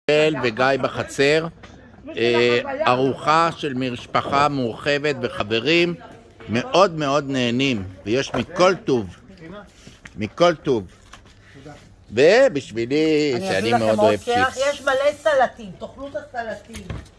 וגיא בחצר, ארוחה של משפחה מורחבת וחברים מאוד מאוד נהנים, ויש מכל טוב. ובשבילי, שאני מאוד אוהב צ'יפס. יש מלא סלטים, תאכלו את הסלטים.